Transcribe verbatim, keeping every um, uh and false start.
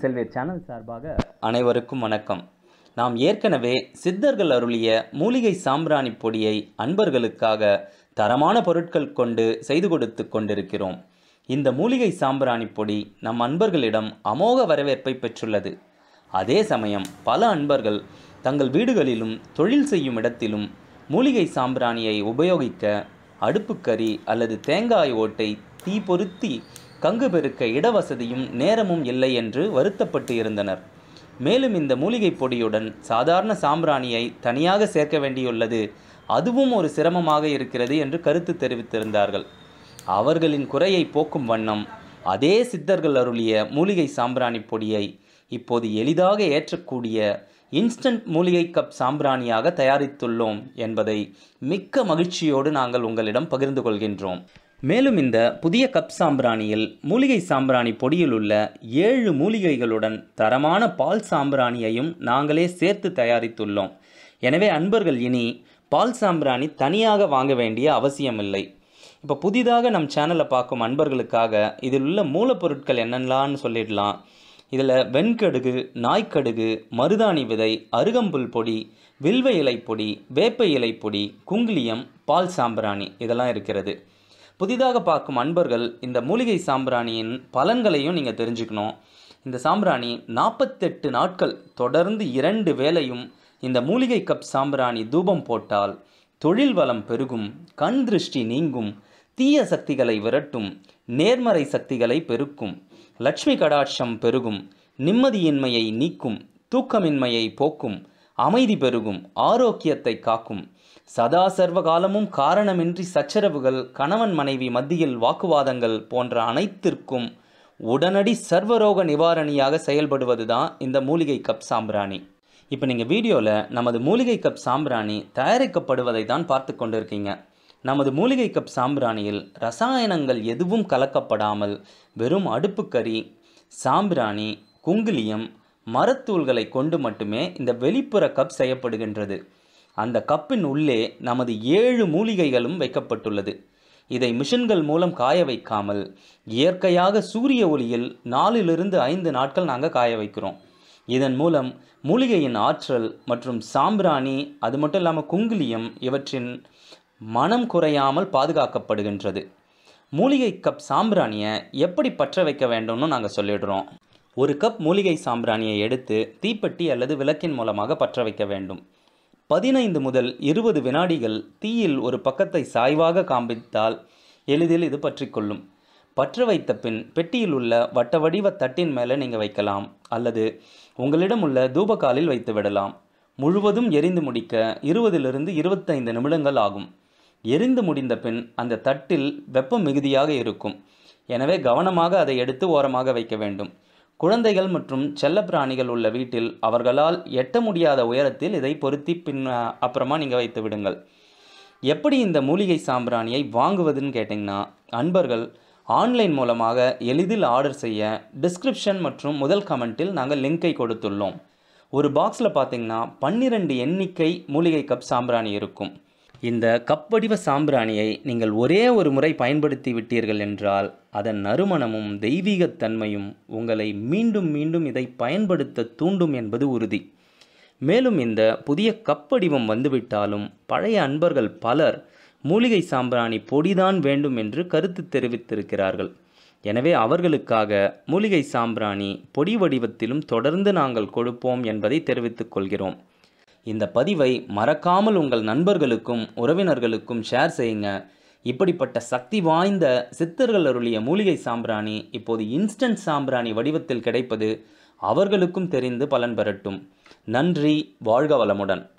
செல்வீர் channel சார்பாக அனைவருக்கும் வணக்கம். நாம் ஏற்கனவே சித்தர்கள் அருளிய மூலிகை சாம்பிராணி பொடியை அன்பர்களுக்காக தரமான பொருட்கள் கொண்டு செய்து கொடுத்து கொண்டிருக்கிறோம். இந்த மூலிகை சாம்பிராணி பொடி நம் அன்பர்களிடம் அமோக வரவேற்பை பெற்றுள்ளது. அதே சமயம் பல அன்பர்கள் தங்கள் வீடுகளிலும் தொழில் செய்யும் இடத்திலும் மூலிகை சாம்பிராணியை உபயோகிக்க அடுப்புக்கரி அல்லது தேங்காய் ஓட்டை தீ பொருத்தி கங்கு பெருக்க இடவசதியும் நேரமும் இல்லை என்று வருத்தப்பட்டு இருந்தனர். மேலும் இந்த மூலிகை பொடியுடன் சாதாரண சாம்பிராணியை தனியாக சேர்க்க வேண்டியுள்ளது, அதுவும் ஒரு சிரமமாக இருக்கிறது என்று கருத்து தெரிவித்திருந்தார்கள். அவர்களின் குறையை போக்கும் வண்ணம் அதே சித்தர்கள் அருளிய மூலிகை சாம்பிராணி பொடியை இப்போது எளிதாக ஏற்றக்கூடிய இன்ஸ்டன்ட் மூலிகை கப் சாம்பிராணியாக தயாரித்துள்ளோம் என்பதை மிக்க மகிழ்ச்சியோடு நாங்கள் உங்களிடம் பகிர்ந்து கொள்கின்றோம். மேலும் இந்த புதிய கப் சாம்பிராணியில் மூலிகை சாம்பிராணி பொடியில் உள்ள ஏழு மூலிகைகளுடன் தரமான பால் சாம்பிராணியையும் நாங்களே சேர்த்து தயாரித்துள்ளோம். எனவே அன்பர்கள் இனி பால் சாம்பிராணி தனியாக வாங்க வேண்டிய அவசியமில்லை. இப்போ புதிதாக நம் சேனலை பார்க்கும் அன்பர்களுக்காக இதில் உள்ள மூலப்பொருட்கள் என்னென்னலான்னு சொல்லிடலாம். இதில் வெண்கடுகு, நாய்க்கடுகு, மருதாணி விதை, அருகம்புல் பொடி, வில்வ இலை பொடி, வேப்ப இலை பொடி, குங்குலியம், பால் சாம்பிராணி இதெல்லாம் இருக்கிறது. புதிதாக பார்க்கும் அன்பர்கள் இந்த மூலிகை சாம்பிராணியின் பலன்களையும் நீங்கள் தெரிஞ்சுக்கணும். இந்த சாம்பிராணி நாற்பத்தெட்டு நாட்கள் தொடர்ந்து இரண்டு வேளையும் இந்த மூலிகை கப் சாம்பிராணி தூபம் போட்டால் தொழில் வளம் பெருகும், கண் திருஷ்டி நீங்கும், தீய சக்திகளை விரட்டும், நேர்மறை சக்திகளை பெருக்கும், லட்சுமி கடாட்சம் பெருகும், நிம்மதியின்மையை நீக்கும், தூக்கமின்மையை போக்கும், அமைதி பெருகும், ஆரோக்கியத்தை காக்கும், சதா சர்வ காலமும் காரணமின்றி சச்சரவுகள், கணவன் மனைவி மத்தியில் வாக்குவாதங்கள் போன்ற அனைத்திற்கும் உடனடி சர்வரோக நிவாரணியாக செயல்படுவது தான் இந்த மூலிகை கப் சாம்பிராணி. இப்போ நீங்கள் வீடியோவில் நமது மூலிகை கப் சாம்பிராணி தயாரிக்கப்படுவதை தான் பார்த்து கொண்டிருக்கீங்க. நமது மூலிகை கப் சாம்பிராணியில் ரசாயனங்கள் எதுவும் கலக்கப்படாமல் வெறும் அடுப்புக்கரி, சாம்பிராணி, குங்குலியம், மரத்தூள்களை கொண்டு மட்டுமே இந்த வெளிப்புற கப் செய்யப்படுகின்றது. அந்த கப்பின் உள்ளே நமது ஏழு மூலிகைகளும் வைக்கப்பட்டுள்ளது. இதை மிஷின்கள் மூலம் காய வைக்காமல் இயற்கையாக சூரிய ஒளியில் நாலிலிருந்து ஐந்து நாட்கள் நாங்கள் காய வைக்கிறோம். இதன் மூலம் மூலிகையின் ஆற்றல் மற்றும் சாம்பிராணி, அது மட்டும் இல்லாமல் குங்குலியம் இவற்றின் மனம் குறையாமல் பாதுகாக்கப்படுகின்றது. மூலிகை கப் சாம்பிராணியை எப்படி பற்ற வைக்க வேண்டும்னு நாங்கள் சொல்லிடுறோம். ஒரு கப் மூலிகை சாம்பிராணியை எடுத்து தீப்பெட்டி அல்லது விளக்கின் மூலமாக பற்ற வைக்க வேண்டும். பதினைந்து முதல் இருபது வினாடிகள் தீயில் ஒரு பக்கத்தை சாய்வாக காண்பித்தால் எளிதில் இது பற்றிக்கொள்ளும். பற்ற வைத்த பின் பெட்டியில் உள்ள வட்ட வடிவ தட்டின் மேலே நீங்கள் வைக்கலாம் அல்லது உங்களிடம் உள்ள தூபக்காலில் வைத்து விடலாம். முழுவதும் எரிந்து முடிக்க இருபதிலிருந்து இருபத்தைந்து நிமிடங்கள் ஆகும். எரிந்து முடிந்த பின் அந்த தட்டில் வெப்பம் மிகுதியாக இருக்கும். எனவே கவனமாக அதை எடுத்து ஓரமாக வைக்க வேண்டும். குழந்தைகள் மற்றும் செல்லப்பிராணிகள் உள்ள வீட்டில் அவர்களால் எட்ட முடியாத உயரத்தில் இதை பொருத்தி பின் அப்புறமா நீங்கள் வைத்து விடுங்கள். எப்படி இந்த மூலிகை சாம்பிராணியை வாங்குவதுன்னு கேட்டிங்கன்னா, அன்பர்கள் ஆன்லைன் மூலமாக எளிதில் ஆர்டர் செய்ய டிஸ்கிரிப்ஷன் மற்றும் முதல் கமெண்ட்டில் நாங்கள் லிங்கை கொடுத்துள்ளோம். ஒரு பாக்ஸில் பார்த்திங்கன்னா பன்னிரெண்டு எண்ணிக்கை மூலிகை கப் சாம்பிராணி இருக்கும். இந்த கப் வடிவ சாம்பிராணியை நீங்கள் ஒரே ஒரு முறை பயன்படுத்தி விட்டீர்கள் என்றால் அதன் நறுமணமும் தெய்வீகத்தன்மையும் உங்களை மீண்டும் மீண்டும் இதை பயன்படுத்த தூண்டும் என்பது உறுதி. மேலும் இந்த புதிய கப் வடிவம் வந்துவிட்டாலும் பழைய அன்பர்கள் பலர் மூலிகை சாம்பிராணி பொடிதான் வேண்டும் என்று கருத்து தெரிவித்திருக்கிறார்கள். எனவே அவர்களுக்காக மூலிகை சாம்பிராணி பொடி வடிவத்திலும் தொடர்ந்து நாங்கள் கொடுப்போம் என்பதை தெரிவித்துக் கொள்கிறோம். இந்த பதிவை மறக்காமல் உங்கள் நண்பர்களுக்கும் உறவினர்களுக்கும் ஷேர் செய்யுங்க. இப்படிப்பட்ட சக்தி வாய்ந்த சித்தர்கள் அருளிய மூலிகை சாம்பிராணி இப்போது இன்ஸ்டன்ட் சாம்பிராணி வடிவத்தில் கிடைப்பது அவர்களுக்கும் தெரிந்து பலன் பெறட்டும். நன்றி. வாழ்க வளமுடன்.